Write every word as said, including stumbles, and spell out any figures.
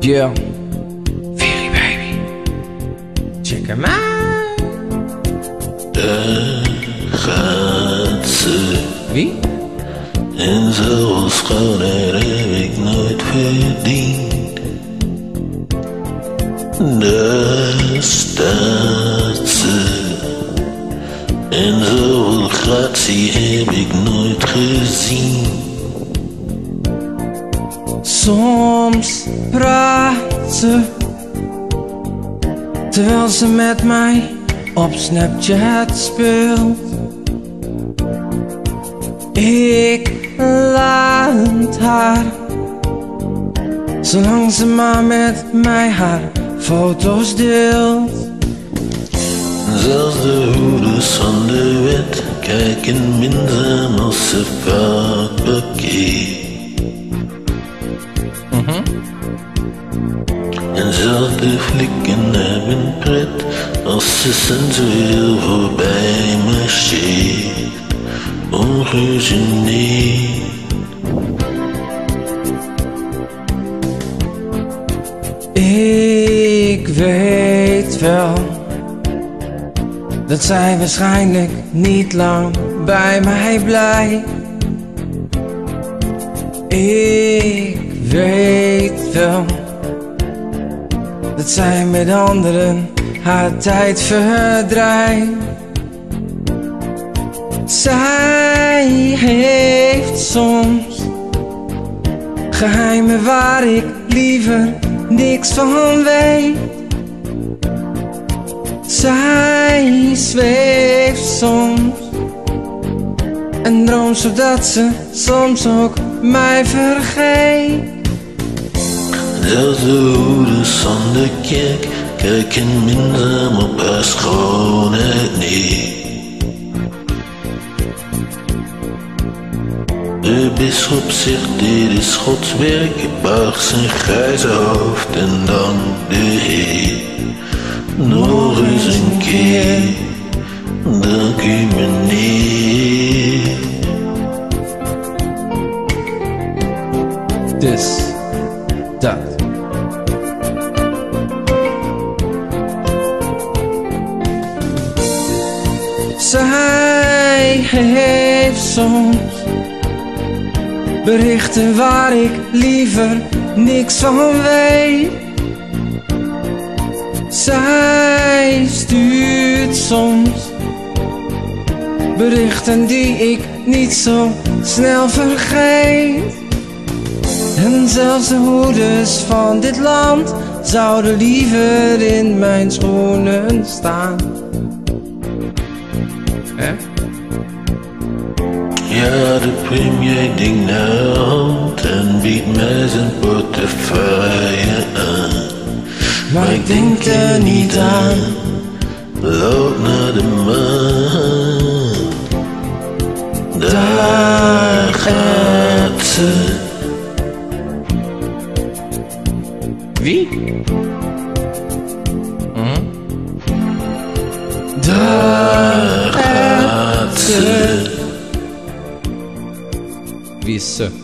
Yeah, Viri baby, check hem out. Daar gaat ze. Wie? En zo'n schoonheid heb ik nooit verdiend. Daar staat ze. En zo'n gratie heb ik nooit gezien. Soms praat ze, terwijl ze met mij op Snapchat speelt. Ik laat haar, zolang ze maar met mij haar foto's deelt. Zelfs de hoeders van de wet kijken minzaam als ze vaak bekeert. Mm-hmm. En zelfs de flikken hebben pret als ze sensueel voorbij marcheert. Ongegeneerd. Ik weet wel dat zij waarschijnlijk niet lang bij mij blijft. Ik weet wel dat zij met anderen haar tijd verdrijft. Zij heeft soms geheimen waar ik liever niks van weet. Zij zweeft soms en droomt zodat ze soms ook mij vergeet. Zelfs de hoeders van de kerk kijken minzaam op haar schoonheid neer. De bisschop zegt dit is Gods werk, buigt zijn grijze hoofd en dankt de Heer. Nog eens een keer, dank u meneer. Dus dat. Zij heeft soms berichten waar ik liever niks van weet. Zij stuurt soms berichten die ik niet zo snel vergeet. En zelfs de hoeders van dit land zouden liever in mijn schoenen staan. Hè? Ja, de premier denkt naar hand en biedt mij zijn portefeuille aan. Maar ik denk er niet aan. Loop naar de maan. Daar gaat ze. Wie? Hm? Daar gaat ze. Wie is ze?